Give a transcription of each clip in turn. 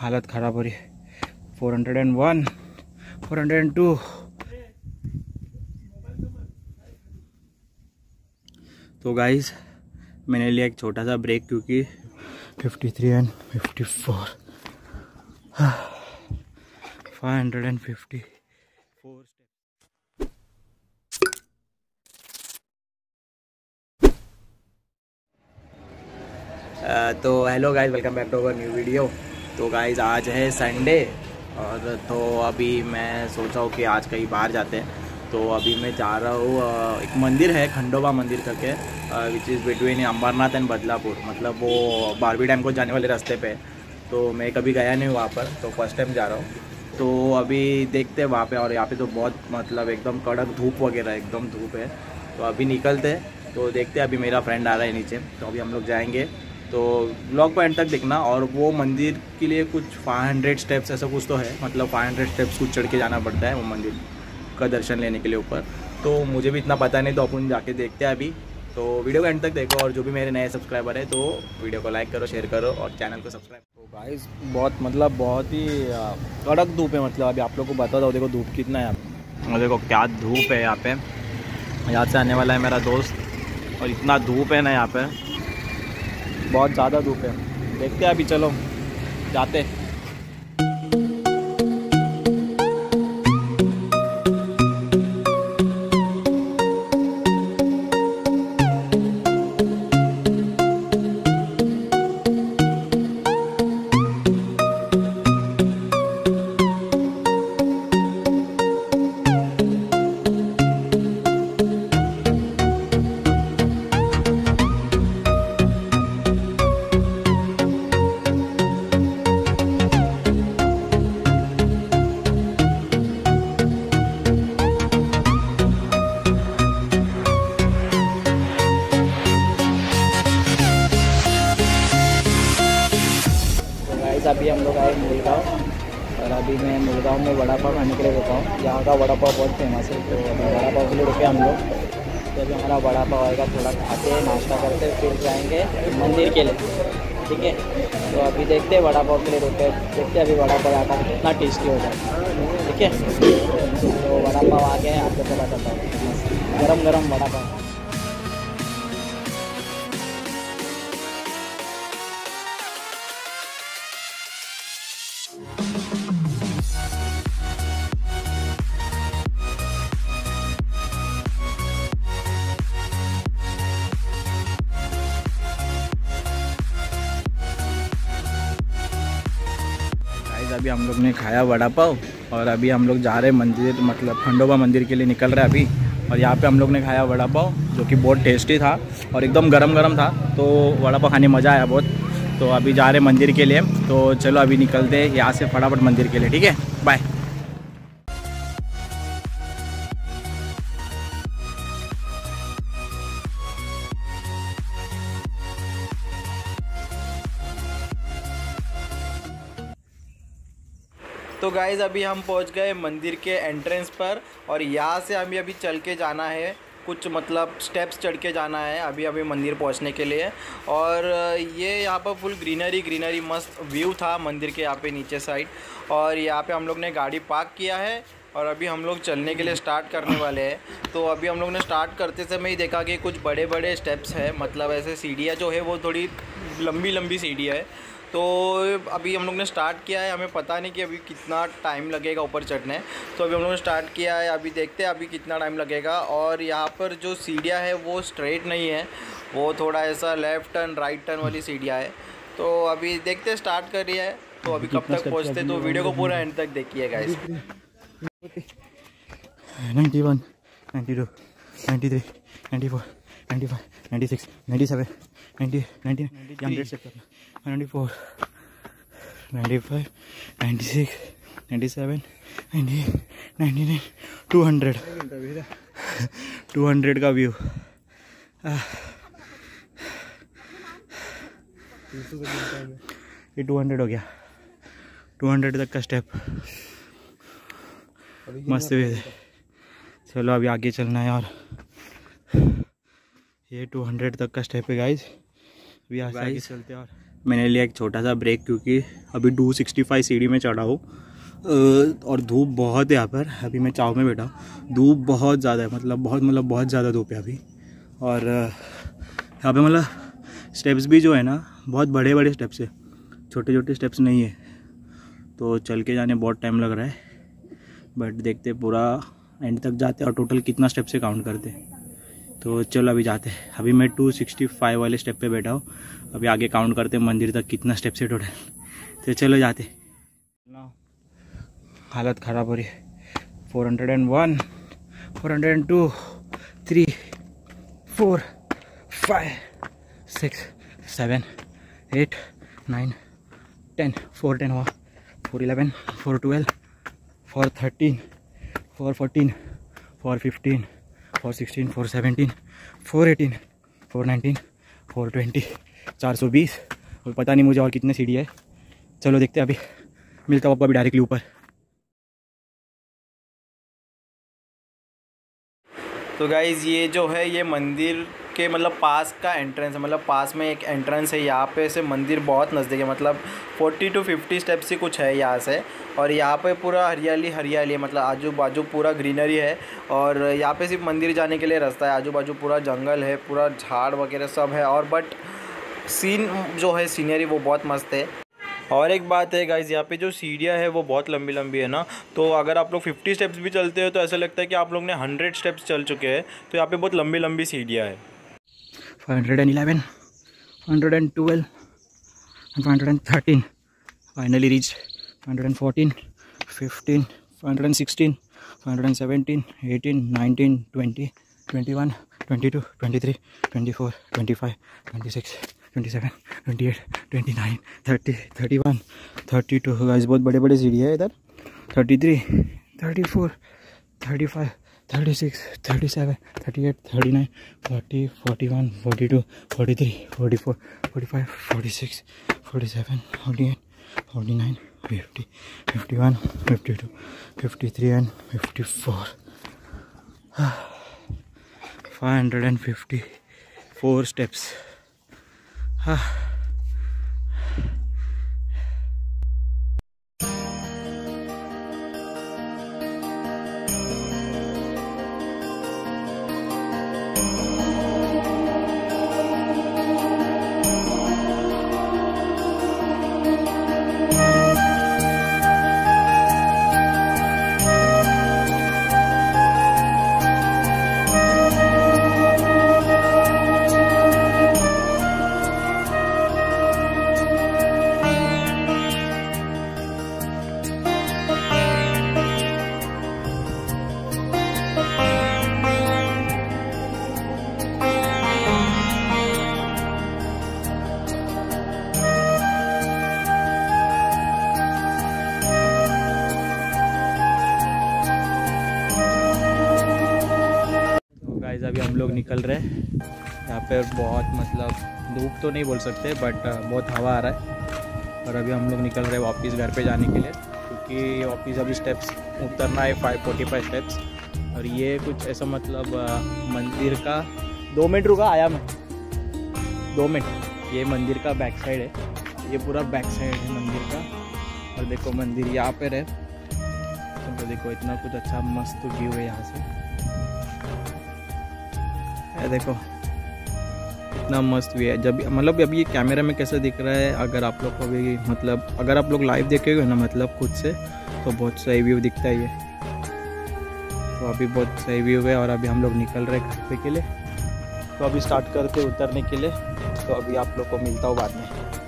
हालत ख़राब हो रही है। 401, 402। तो गाइस मैंने लिया एक छोटा सा ब्रेक क्योंकि 53 एंड 54 554 तो hello guys, welcome back to our new video. तो गाइस आज है संडे और तो अभी मैं सोचा हूँ कि आज कहीं बाहर जाते हैं। तो अभी मैं जा रहा हूँ, एक मंदिर है खंडोबा मंदिर करके, which is between Ambernath and Badlapur, मतलब वो बारबी डैम को जाने वाले रास्ते पे। तो मैं कभी गया नहीं वहाँ पर, तो फर्स्ट टाइम जा रहा हूँ। तो अभी देखते हैं वहाँ पे, और यहाँ पे तो बहुत मतलब एकदम कड़क धूप वगैरह एकदम धूप है। तो अभी निकलते हैं, तो देखते हैं। अभी मेरा फ्रेंड आ रहा है नीचे, तो अभी हम लोग जाएंगे। तो ब्लॉग को एंड तक देखना। और वो मंदिर के लिए कुछ 500 स्टेप्स ऐसा कुछ तो है, मतलब 500 स्टेप्स कुछ चढ़ के जाना पड़ता है वो मंदिर का दर्शन लेने के लिए ऊपर। तो मुझे भी इतना पता नहीं, तो अपन जाके देखते हैं अभी। तो वीडियो को एंड तक देखो, और जो भी मेरे नए सब्सक्राइबर है तो वीडियो को लाइक करो, शेयर करो और चैनल को सब्सक्राइब। तो गाइस बहुत ही कड़क धूप है, मतलब अभी आप लोग को बता दो, देखो धूप कितना है यहाँ पे, और देखो क्या धूप है यहाँ पे। यहाँ से आने वाला है मेरा दोस्त, और इतना धूप है ना यहाँ पे, बहुत ज़्यादा धूप है। देखते हैं अभी, चलो जाते हैं। अभी हम लोग आए मुलगांव, और अभी मैं मुलगांव में वड़ा पाव खाने के लिए रुका हूँ। यहाँ का वड़ा पाव बहुत फेमस है, तो अभी वड़ा पाव के लिए रुके हम लोग। तो अभी हमारा वड़ा पाव आएगा, थोड़ा खाते हैं, नाश्ता करते हैं, फिर जाएंगे मंदिर के लिए, ठीक है। तो अभी देखते हैं, वड़ा पाव के लिए रुके, देखते हैं अभी वड़ा पाव आता है कितना टेस्टी हो जाए, ठीक है। तो वड़ा पाव आ गया है, आप लोग को बताता हूँ, गरम गरम वड़ा पाव। अभी हम लोग ने खाया वड़ा पाव, और अभी हम लोग जा रहे हैं मंदिर, मतलब खंडोबा मंदिर के लिए निकल रहे हैं अभी। और यहाँ पे हम लोग ने खाया वड़ा पाव, जो कि बहुत टेस्टी था और एकदम गरम गरम था। तो वड़ा पाव खाने मज़ा आया बहुत। तो अभी जा रहे हैं मंदिर के लिए, तो चलो अभी निकलते हैं यहाँ से फटाफट मंदिर के लिए, ठीक है, बाय। तो गाइज़ अभी हम पहुंच गए मंदिर के एंट्रेंस पर, और यहाँ से हमें अभी चल के जाना है, कुछ मतलब स्टेप्स चढ़ के जाना है अभी मंदिर पहुंचने के लिए। और ये यहाँ पर फुल ग्रीनरी मस्त व्यू था मंदिर के यहाँ पे नीचे साइड। और यहाँ पे हम लोग ने गाड़ी पार्क किया है, और अभी हम लोग चलने के लिए स्टार्ट करने वाले हैं। तो अभी हम लोग ने स्टार्ट करते समय ही देखा कि कुछ बड़े स्टेप्स है, मतलब ऐसे सीढ़ियाँ जो है वो थोड़ी लंबी सीढ़ियाँ है। तो अभी हम लोग ने स्टार्ट किया है, हमें पता नहीं कि अभी कितना टाइम लगेगा ऊपर चढ़ने। तो अभी हम लोग ने स्टार्ट किया है, अभी देखते हैं अभी कितना टाइम लगेगा। और यहाँ पर जो सीढ़ियाँ है वो स्ट्रेट नहीं है, वो थोड़ा ऐसा लेफ़्ट टर्न राइट टर्न वाली सीढ़ियाँ है। तो अभी देखते हैं, स्टार्ट कर रही है, तो अभी कब तक पहुँचते, तो वीडियो को पूरा एंड तक देखिए गाइस। 91, 92, 93, 94, 95, 96, 97, 90, 90, 94, 95, 96, 97, 98, 99, 200, 200 का व्यू। ये 200 हो गया, 200 तक का स्टेप, मस्त व्यू है। चलो अभी आगे चलना है, और ये 200 तक का स्टेप है गाइस। अभी आगे चलते हैं और मैंने लिया एक छोटा सा ब्रेक क्योंकि अभी 265 सीढ़ी में चढ़ा हूँ और धूप बहुत है यहाँ पर। अभी मैं चाव में बैठा हूँ, धूप बहुत ज़्यादा है, बहुत ज़्यादा धूप है अभी। और यहाँ पे मतलब स्टेप्स भी जो है ना बहुत बड़े बड़े स्टेप्स है, छोटे छोटे स्टेप्स नहीं है, तो चल के जाने बहुत टाइम लग रहा है। बट देखते पूरा एंड तक जाते और टोटल कितना स्टेप से काउंट करते। तो चलो अभी जाते हैं। अभी मैं 265 वाले स्टेप पे बैठा हूँ, अभी आगे काउंट करते मंदिर तक कितना स्टेप से टोटल। तो चलो जाते। हालत ख़राब हो रही है। 401, 402, 3, 4, 5, 6, 7, 8, 9, 10, 410 हुआ, 411, 412, 413, 414, 415, 416, 417, 418, 419, 420, 420। और पता नहीं मुझे और कितने सीढ़ी है। चलो देखते हैं, अभी मिलता हूँ आपको अभी डायरेक्टली ऊपर। तो गाइज़ ये जो है ये मंदिर के मतलब पास का एंट्रेंस है, मतलब पास में एक एंट्रेंस है। यहाँ पे से मंदिर बहुत नज़दीक है, मतलब 40 to 50 स्टेप्स ही कुछ है यहाँ से। और यहाँ पे पूरा हरियाली हरियाली है, मतलब आजू बाजू पूरा ग्रीनरी है। और यहाँ पे सिर्फ मंदिर जाने के लिए रास्ता है, आजू बाजू पूरा जंगल है, पूरा झाड़ वगैरह सब है। और बट सीन जो है सीनरी वो बहुत मस्त है। और एक बात है गाइज़, यहाँ पे जो सीढ़ियाँ है वो बहुत लंबी लंबी है ना, तो अगर आप लोग 50 स्टेप्स भी चलते हो तो ऐसा लगता है कि आप लोग ने 100 स्टेप्स चल चुके हैं। तो यहाँ पे बहुत लंबी लंबी सीढ़ियाँ है। 511, 112, 513, फाइनली रीच 514, 15, 516, 517, 18, 19, 20, 21, 22, 23, 24, 25, 26, 27, 28, 29, 30, 31, 32। गाइस बहुत बड़े बड़े सीढ़ी है इधर। 33, 34, 35, 36, 37, 38, 39, 40, 41, 42, 43, 44, 45, 46, 47, 48, 49, 50, 51, 52, 53 and 54। 554 steps। अभी हम लोग निकल रहे हैं। यहाँ पे बहुत मतलब धूप तो नहीं बोल सकते बट बहुत हवा आ रहा है। और अभी हम लोग निकल रहे हैं वापस घर पे जाने के लिए, क्योंकि वापस अभी स्टेप्स उतरना है 545 स्टेप्स। और ये कुछ ऐसा मतलब मंदिर का 2 मिनट रुका आया मैं 2 मिनट। ये मंदिर का बैक साइड है, ये पूरा बैक साइड है मंदिर का। और देखो मंदिर यहाँ पे रहे, तो देखो इतना कुछ अच्छा मस्त व्यू है यहाँ से। देखो इतना मस्त भी है। जब मतलब अभी ये कैमरा में कैसा दिख रहा है, अगर आप लोग को भी मतलब अगर आप लोग लाइव देखेंगे ना मतलब खुद से, तो बहुत सही व्यू दिखता है ये। तो अभी बहुत सही व्यू है। और अभी हम लोग निकल रहे हैं घर पे के लिए, तो अभी स्टार्ट करते उतरने के लिए। तो अभी आप लोग को मिलता हूँ बाद में।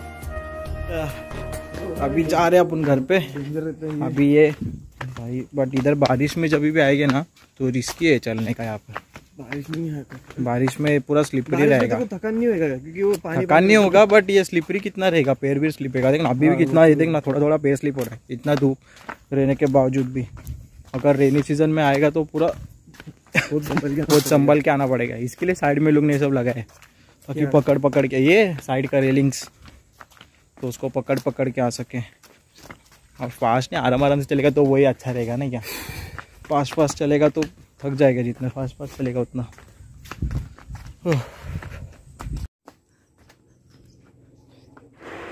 अभी जा रहे हैं अपन घर पे अभी ये भाई। बट इधर बारिश में जब भी आएंगे ना तो रिस्की है चलने का। यहाँ पर बारिश नहीं है, बारिश में पूरा स्लिपरी रहेगा। थकान नहीं होगा क्योंकि वो पानी थकान नहीं होगा, बट ये स्लिपरी कितना रहेगा, पैर भी स्लिपेगा। देखना अभी भी कितना, ये देखना थोड़ा थोड़ा पैर स्लिप हो रहा है इतना धूप रहने के बावजूद भी। अगर रेनी सीजन में आएगा तो पूरा बहुत संभल के आना पड़ेगा। इसके लिए साइड में लोग ने सब लगाए ताकि पकड़ पकड़ के, ये साइड का रेलिंग्स, तो उसको पकड़ पकड़ के आ सके। और फास्ट नहीं, आराम आराम से चलेगा तो वही अच्छा रहेगा ना क्या। फास्ट चलेगा तो थक जाएगा, जितना फास्ट चलेगा उतना।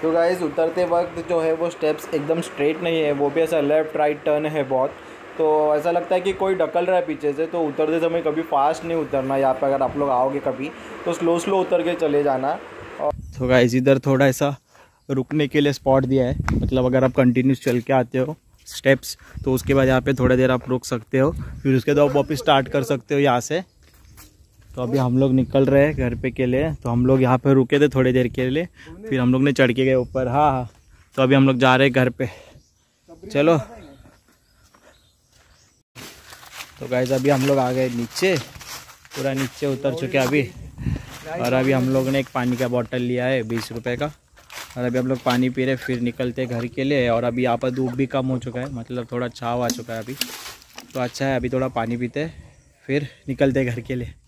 तो गाइस उतरते वक्त जो है वो स्टेप्स एकदम स्ट्रेट नहीं है, वो भी ऐसा लेफ़्ट राइट टर्न है बहुत, तो ऐसा लगता है कि कोई ढकल रहा है पीछे से। तो उतरते समय कभी फास्ट नहीं उतरना यहाँ पे, अगर आप लोग आओगे कभी तो स्लो स्लो उतर के चले जाना। और तो गाइस इधर थोड़ा ऐसा रुकने के लिए स्पॉट दिया है, मतलब अगर आप कंटिन्यूस चल के आते हो स्टेप्स तो उसके बाद यहाँ पे थोड़ी देर आप रुक सकते हो, फिर उसके बाद वापस स्टार्ट कर सकते हो यहाँ से। तो अभी हम लोग निकल रहे हैं घर पे के लिए, तो हम लोग यहाँ पे रुके थे थोड़ी देर के लिए, फिर हम लोग ने चढ़ के गए ऊपर। हाँ, तो अभी हम लोग जा रहे हैं घर पे, चलो। तो गाइस अभी हम लोग आ गए नीचे, पूरा नीचे उतर चुके अभी। और अभी हम लोग ने एक पानी का बोतल लिया है 20 रुपये का, और अभी हम लोग पानी पी रहे, फिर निकलते घर के लिए। और अभी यहाँ पर धूप भी कम हो चुका है, मतलब थोड़ा छाव आ चुका है अभी, तो अच्छा है। अभी थोड़ा पानी पीते फिर निकलते घर के लिए।